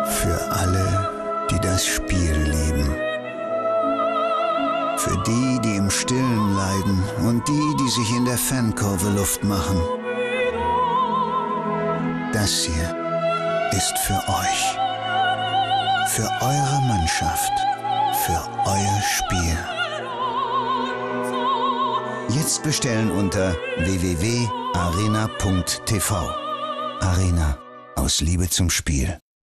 Für alle, die das Spiel lieben. Für die, die im Stillen leiden und die, die sich in der Fankurve Luft machen. Das hier ist für euch. Für eure Mannschaft. Für euer Spiel. Jetzt bestellen unter www.arena.tv. Arena, aus Liebe zum Spiel.